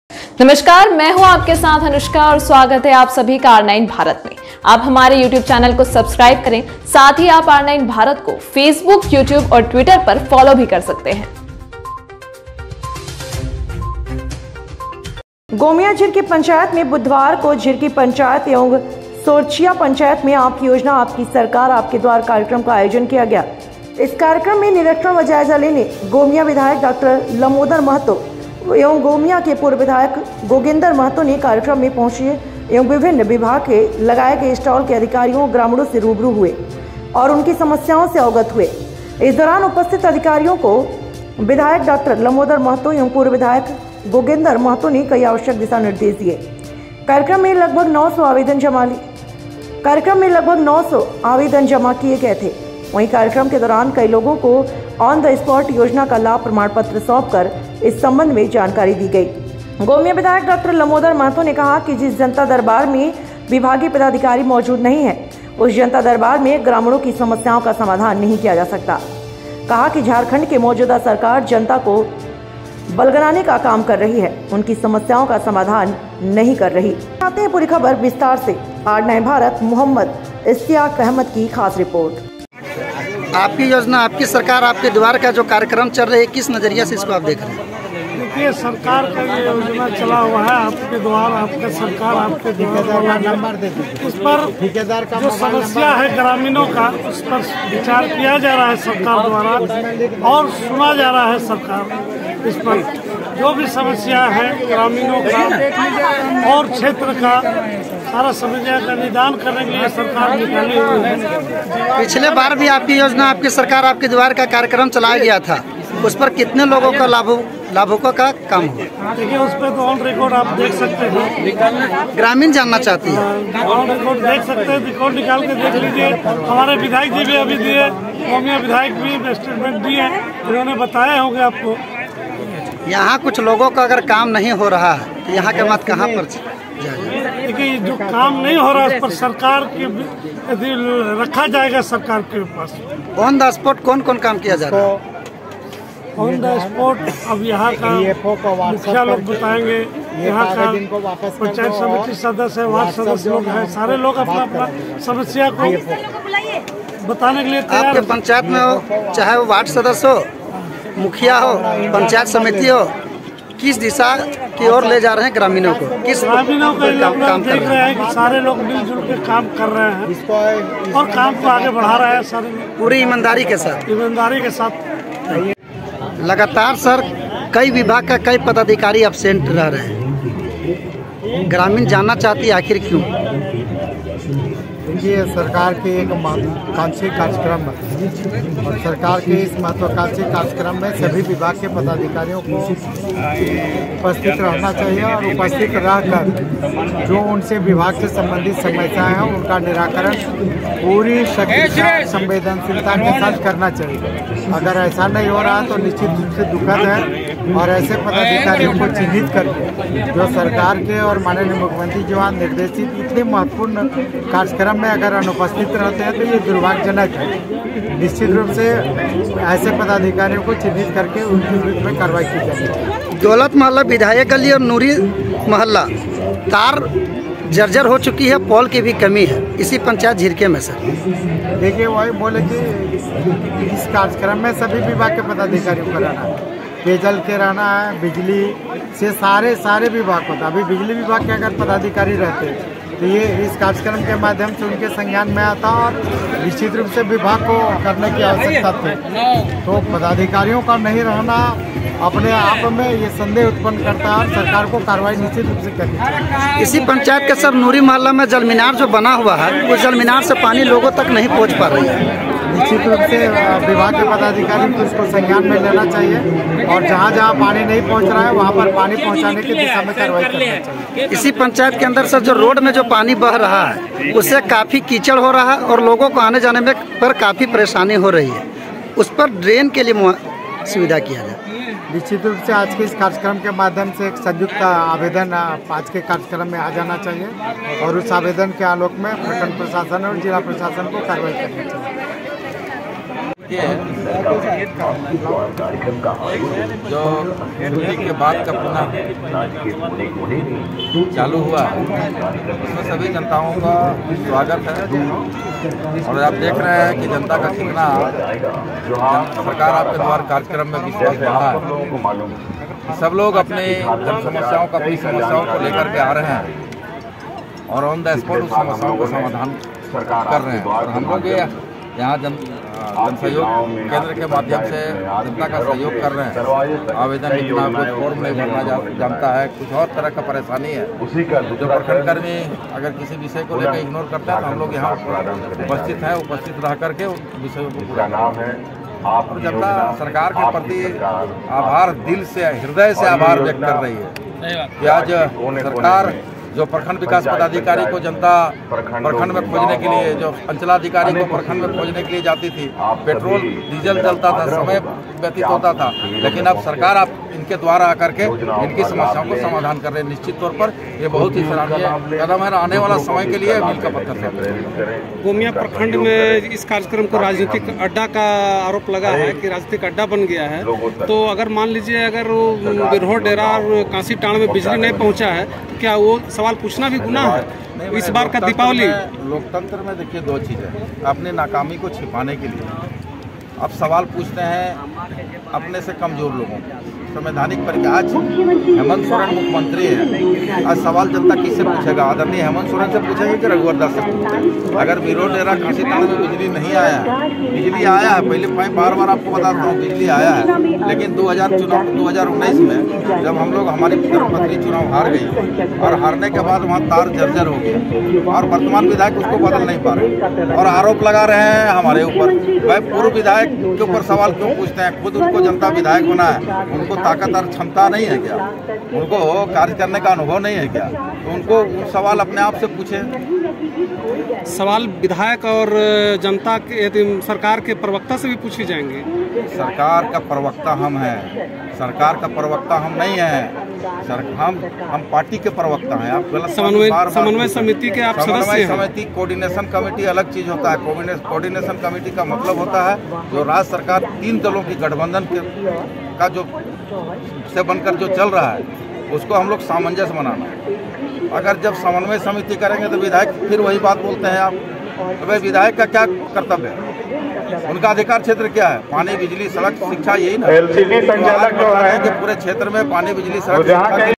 नमस्कार, मैं हूं आपके साथ अनुष्का और स्वागत है आप सभी का R9 भारत में। आप हमारे YouTube चैनल को सब्सक्राइब करें, साथ ही आप R9 भारत को Facebook, YouTube और Twitter पर फॉलो भी कर सकते हैं। गोमिया झिरकी पंचायत में बुधवार को झिरकी पंचायत एवं सोरचिया पंचायत में आपकी योजना आपकी सरकार आपके द्वार कार्यक्रम का आयोजन किया गया। इस कार्यक्रम में निरीक्षण व जायजा लेने गोमिया विधायक डॉक्टर लंबोदर महतो एवं गोमिया के पूर्व विधायक गोगिंदर महतो ने कार्यक्रम में पहुंचे एवं विभिन्न विभाग के लगाए गए स्टॉल के अधिकारियों ग्रामीणों से रूबरू हुए और उनकी समस्याओं से अवगत हुए। इस दौरान उपस्थित अधिकारियों को विधायक डॉक्टर लंबोदर महतो एवं पूर्व विधायक गोगिंदर महतो ने कई आवश्यक दिशा निर्देश दिए। कार्यक्रम में लगभग 900 आवेदन जमा किए गए थे। वहीं कार्यक्रम के दौरान कई लोगों को ऑन द स्पॉट योजना का लाभ प्रमाण पत्र सौंपकर इस संबंध में जानकारी दी गई। गोमिया विधायक डॉक्टर लंबोदर महतो ने कहा कि जिस जनता दरबार में विभागीय पदाधिकारी मौजूद नहीं है, उस जनता दरबार में ग्रामीणों की समस्याओं का समाधान नहीं किया जा सकता। कहा कि झारखंड की मौजूदा सरकार जनता को बलगनाने का काम कर रही है, उनकी समस्याओं का समाधान नहीं कर रही। आते हैं पूरी खबर विस्तार से। R9 भारत मोहम्मद इश्तियाक अहमद की खास रिपोर्ट। आपकी योजना आपकी सरकार आपके द्वार का जो कार्यक्रम चल रहा है, किस नजरिया से इसको आप देख रहे हैं? देखिए, सरकार का ये योजना चला हुआ है, आपके द्वार आपका सरकार आपके द्वार नंबर दे दीजिए। उस पर ठेकेदार का जो समस्या है ग्रामीणों का, उस पर विचार किया जा रहा है सरकार द्वारा और सुना जा रहा है सरकार इस पर जो भी समस्या है ग्रामीणों का और क्षेत्र का सारा समस्या का निदान करने के लिए सरकार निकाली हुई है। पिछले बार भी आपकी योजना आपकी सरकार आपके द्वार का कार्यक्रम चलाया गया था, उस पर कितने लोगों का लाभुकों का काम हुआ? देखिए, उस पर तो ऑन रिकॉर्ड आप देख सकते हैं। ग्रामीण जानना चाहती है, ऑन रिकॉर्ड देख सकते हैं, रिकॉर्ड निकाल के देख लीजिए। हमारे विधायक जी भी अभी दिए, गोमिया विधायक भी स्टेटमेंट दिए, उन्होंने बताए होंगे आपको। यहाँ कुछ लोगों का अगर काम नहीं हो रहा है तो यहाँ के मत कहाँ पर जाएगा? देखिए, जो काम नहीं हो रहा है उस पर सरकार के रखा जाएगा सरकार के पास। ऑन द स्पॉट कौन कौन काम किया जा रहा है? ऑन द स्पॉट अब यहाँ का मुखिया लोग बताएंगे, यहाँ का पंचायत समिति सदस्य है, वार्ड सदस्य लोग हैं, सारे लोग अपना अपना समस्या को बताने के लिए तैयार। आपके पंचायत में हो, चाहे वो वार्ड सदस्य हो, मुखिया हो, पंचायत समिति हो, किस दिशा की ओर ले जा रहे हैं ग्रामीणों को? किस ग्रामीणों को काम देख रहे हैं कि सारे लोग मिलजुल के काम कर रहे हैं और काम को आगे बढ़ा रहे हैं सारे पूरी ईमानदारी के साथ। लगातार सर कई विभाग का कई पदाधिकारी एब्सेंट रह रहे हैं, ग्रामीण जानना चाहती है आखिर क्यों? ये सरकार के एक महत्वाकांक्षी कार्यक्रम है और सरकार के इस महत्वाकांक्षी कार्यक्रम में सभी विभाग के पदाधिकारियों को उपस्थित रहना चाहिए और उपस्थित रहकर जो उनसे विभाग से संबंधित समस्याएं हैं उनका निराकरण पूरी संवेदनशीलता के साथ करना चाहिए। अगर ऐसा नहीं हो रहा तो निश्चित रूप से दुखद है और ऐसे पदाधिकारियों को चिन्हित करके जो सरकार के और माननीय मुख्यमंत्री द्वारा निर्देशित इतने महत्वपूर्ण कार्यक्रम में अगर अनुपस्थित रहते हैं तो ये दुर्भाग्यजनक है। निश्चित रूप से ऐसे पदाधिकारियों को चिन्हित करके उनके विरुद्ध में कार्रवाई की जाएगी। दौलत मोहल्ला विधायक गली और नूरी मोहल्ला तार जर्जर हो चुकी है, पोल की भी कमी है इसी पंचायत झिरके में सर। देखिए, वही बोले कि इस कार्यक्रम में सभी विभाग के पदाधिकारियों को रहना है, पेयजल के रहना है, बिजली से सारे विभाग को। अभी बिजली विभाग के अगर पदाधिकारी रहते हैं तो ये इस कार्यक्रम के माध्यम से उनके संज्ञान में आता और निश्चित रूप से विभाग को करने की आवश्यकता थी। तो पदाधिकारियों का नहीं रहना अपने आप में ये संदेह उत्पन्न करता है और सरकार को कार्रवाई निश्चित रूप से करनी चाहिए। इसी पंचायत के सर नूरी मोहल्ला में जल मीनार जो बना हुआ है, उस जल मीनार से पानी लोगों तक नहीं पहुँच पा रही है। निश्चित रूप से विभाग के पदाधिकारी को इसको संज्ञान में लेना चाहिए और जहाँ जहाँ पानी नहीं पहुँच रहा है वहाँ पर पानी पहुँचाने की दिशा में कार्रवाई करना चाहिए। इसी पंचायत के अंदर सर जो रोड में जो पानी बह रहा है उससे काफ़ी कीचड़ हो रहा है और लोगों को आने जाने में पर काफ़ी परेशानी हो रही है, उस पर ड्रेन के लिए सुविधा किया जाए। निश्चित रूप से आज के इस कार्यक्रम के माध्यम से एक संयुक्त आवेदन आज के कार्यक्रम में आ जाना चाहिए और उस आवेदन के आलोक में प्रखंड प्रशासन और जिला प्रशासन को कार्रवाई करनी चाहिए। ये जो छुट्टी के बाद का पुनः चालू हुआ है, इसमें सभी जनताओं का स्वागत है। और आप देख रहे हैं कि जनता का कितना सरकार आपके द्वार कार्यक्रम में विश्वास बढ़ा है। सब लोग अपने जन समस्याओं का अपनी समस्याओं को लेकर के आ रहे हैं और ऑन द स्पॉट उस समस्याओं का समाधान कर रहे हैं। और हम लोग यहाँ जन सहयोग केंद्र के माध्यम से जनता का सहयोग कर रहे हैं। आवेदन लिखना, कुछ फॉर्म नहीं भरना जानता है, कुछ और तरह का परेशानी है, जो प्रखंड कर्मी अगर किसी विषय को लेकर इग्नोर करते हैं तो हम लोग यहाँ उपस्थित हैं, उपस्थित रह करके उन विषयों को पूरा और जनता सरकार के प्रति आभार, दिल से हृदय से आभार व्यक्त कर रही है कि आज सरकार जो प्रखंड विकास पदाधिकारी को जनता प्रखंड में खोजने के लिए, जो अंचलाधिकारी को प्रखंड में खोजने के लिए जाती थी, पेट्रोल डीजल जलता था, समय व्यतीत होता था, लेकिन अब सरकार आप इनके द्वारा आकर के इनकी समस्याओं को समाधान कर रहे हैं। निश्चित तौर पर ये बहुत ही सराहनीय कदम है। आने वाला समय के लिए मील का पत्थर है। गोमिया प्रखंड में इस कार्यक्रम को राजनीतिक अड्डा का आरोप लगा है कि राजनीतिक अड्डा बन गया है, तो अगर मान लीजिए अगर बिरहोर डेरा और कांसी टाण में बिजली नहीं पहुंचा है, क्या वो सवाल पूछना भी गुनाह है? इस बार का दीपावली लोकतंत्र में देखिए दो चीज़ें, अपनी नाकामी को छिपाने के लिए अब सवाल पूछते हैं अपने से कमजोर लोगों को। संवैधानिक प्रक्रिया, आज हेमंत सोरेन मुख्यमंत्री है, आज सवाल जनता किससे पूछेगा? आदरणीय हेमंत सोरेन से पूछेंगे कि रघुवर दास से पूछेंगे? अगर बिरहोर डेरा कांसी टाण में बिजली नहीं आया है, बिजली आया है, पहले बार बार आपको बताता हूँ बिजली आया है, लेकिन 2019 में जब हम लोग हमारी धर्मपत्नी चुनाव हार गई और हारने के बाद वहाँ तार जर्जर हो गया और वर्तमान विधायक उसको बदल नहीं पा रहे और आरोप लगा रहे हैं हमारे ऊपर। भाई पूर्व विधायक के ऊपर सवाल क्यों पूछते हैं? खुद उनको जनता विधायक बना है, उनको ताकत और क्षमता नहीं है क्या? उनको कार्य करने का अनुभव नहीं है क्या? तो उनको सवाल अपने आप से पूछे। सवाल विधायक और जनता के सरकार के प्रवक्ता से भी पूछे जाएंगे। सरकार का प्रवक्ता हम हैं, सरकार का प्रवक्ता हम नहीं हैं। हम पार्टी के प्रवक्ता हैं। आप गलत समन्वय समिति के आप सदस्य हैं। समिति कोऑर्डिनेशन कमेटी अलग चीज होता है। कोऑर्डिनेशन कमेटी का मतलब होता है जो राज्य सरकार 3 दलों की गठबंधन का जो से बनकर जो चल रहा है उसको हम लोग सामंजस्य बनाना। अगर जब समन्वय समिति करेंगे तो विधायक फिर वही बात बोलते हैं आप। तो भाई विधायक का क्या कर्तव्य है? उनका अधिकार क्षेत्र क्या है? पानी, बिजली, सड़क, शिक्षा, यही ना। LCD संचालक जो है कि पूरे क्षेत्र में पानी, बिजली, सड़क, शिक्षा